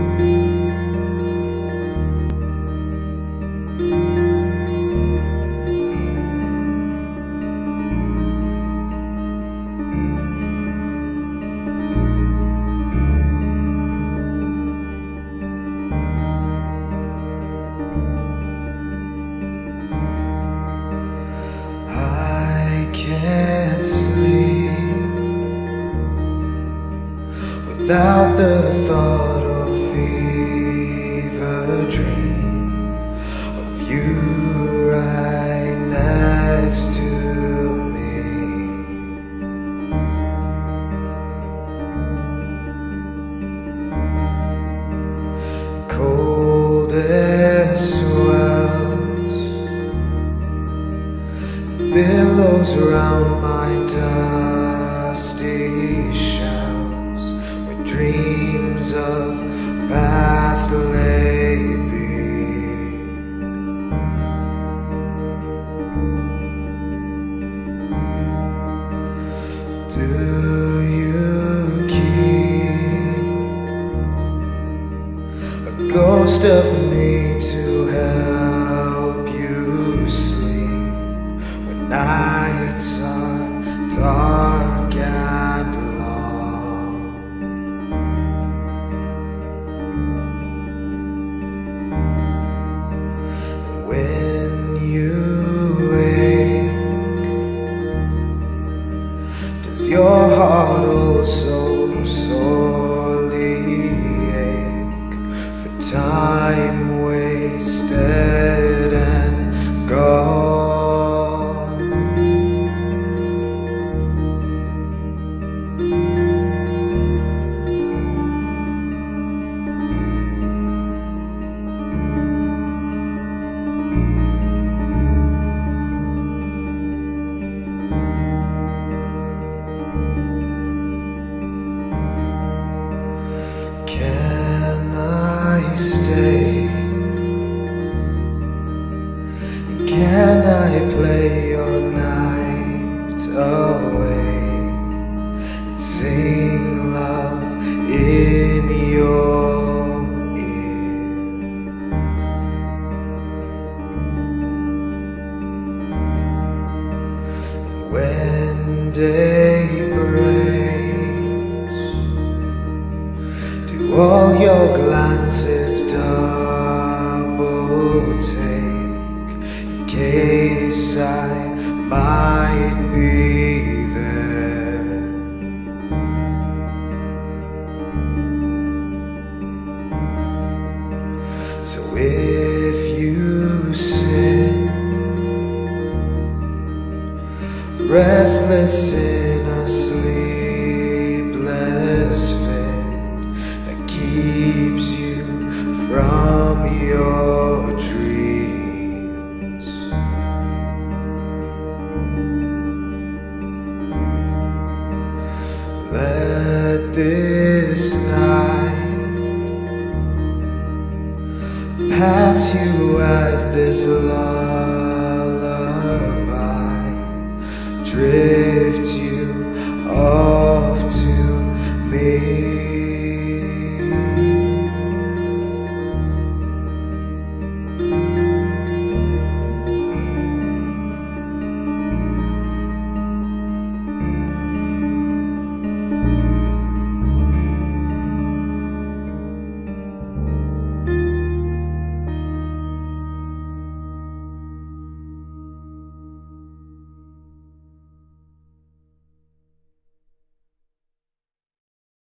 Can't sleep without the thought of fever dream of you right next to me. Coldest swells, billows around my dusty shelves, where dreams of past lay be. Do you keep a ghost of me to help you sleep when nights are dark and long? And when you wake, does your heart also sorely ache for time wasted and gone? Can I stay? Can I play your night away and sing love in your ear? And when day breaks, do all your glances double take, in case I might be there? So if you sit restless in a sleepless fit that keeps you from your dreams, let this night pass you as this lullaby drifts